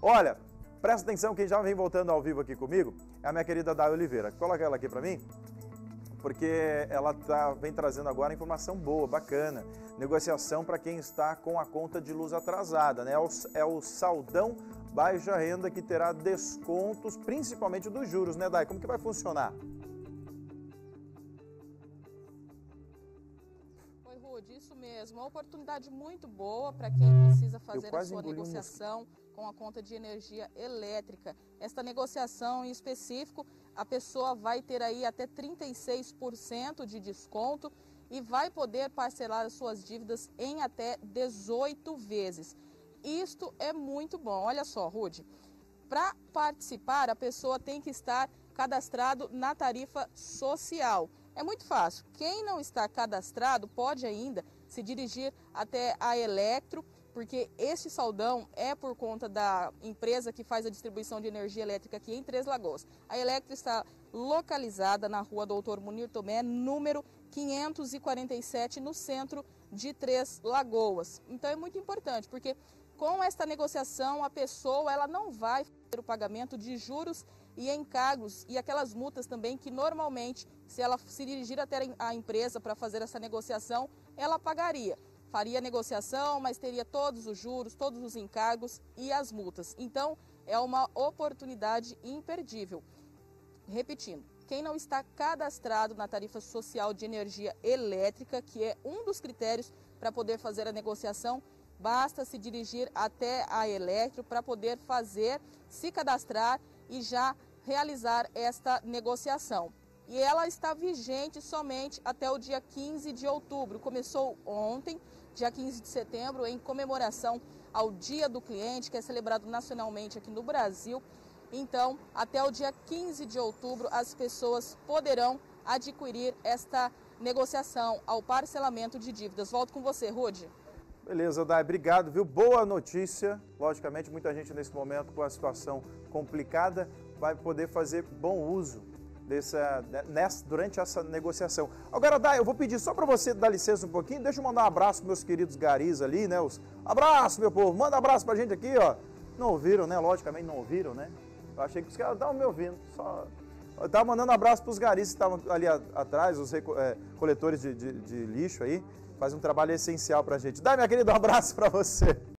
Olha, presta atenção, quem já vem voltando ao vivo aqui comigo é a minha querida Day Oliveira. Coloca ela aqui para mim, porque ela vem trazendo agora informação boa, bacana. Negociação para quem está com a conta de luz atrasada, né? É o saldão baixa renda que terá descontos, principalmente dos juros, né, Day? Como que vai funcionar? Oi, Rude, isso mesmo. Uma oportunidade muito boa para quem precisa fazer a sua negociação com a conta de energia elétrica. Esta negociação em específico, a pessoa vai ter aí até 36% de desconto e vai poder parcelar as suas dívidas em até 18 vezes. Isto é muito bom. Olha só, Rude, para participar a pessoa tem que estar cadastrado na tarifa social. É muito fácil. Quem não está cadastrado pode ainda se dirigir até a Elektro, porque este saldão é por conta da empresa que faz a distribuição de energia elétrica aqui em Três Lagoas. A Elektro está localizada na rua Doutor Munir Tomé, número 547, no centro de Três Lagoas. Então é muito importante, porque com esta negociação a pessoa ela não vai fazer o pagamento de juros e encargos e aquelas multas também que normalmente, se ela se dirigir até a empresa para fazer essa negociação, ela pagaria. Faria a negociação, mas teria todos os juros, todos os encargos e as multas. Então, é uma oportunidade imperdível. Repetindo, quem não está cadastrado na tarifa social de energia elétrica, que é um dos critérios para poder fazer a negociação, basta se dirigir até a Elektro para poder se cadastrar e já realizar esta negociação. E ela está vigente somente até o dia 15 de outubro. Começou ontem, dia 15 de setembro, em comemoração ao Dia do Cliente, que é celebrado nacionalmente aqui no Brasil. Então, até o dia 15 de outubro, as pessoas poderão adquirir esta negociação ao parcelamento de dívidas. Volto com você, Rude. Beleza, Day, obrigado, viu? Boa notícia. Logicamente, muita gente nesse momento com a situação complicada vai poder fazer bom uso durante essa negociação. Agora, Day, eu vou pedir só para você dar licença um pouquinho, deixa eu mandar um abraço para meus queridos garis ali, né? Abraço, meu povo, manda abraço pra gente aqui, ó. Não ouviram, né? Logicamente não ouviram, né? Eu achei que os caras estavam me ouvindo, eu tava mandando abraço para os garis que estavam ali atrás, os coletores de lixo aí, fazem um trabalho essencial pra gente. Day, minha querida, um abraço para você.